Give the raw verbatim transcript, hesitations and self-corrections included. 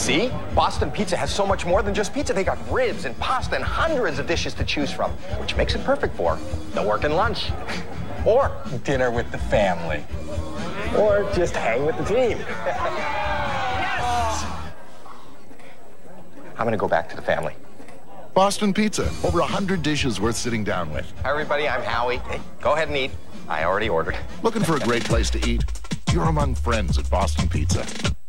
See? Boston Pizza has so much more than just pizza. They got ribs and pasta and hundreds of dishes to choose from, which makes it perfect for the working lunch. Or dinner with the family. Or just hang with the team. Yes! I'm gonna go back to the family. Boston Pizza, over a hundred dishes worth sitting down with. Hi, everybody, I'm Howie. Hey, go ahead and eat. I already ordered. Looking for a great place to eat? You're among friends at Boston Pizza.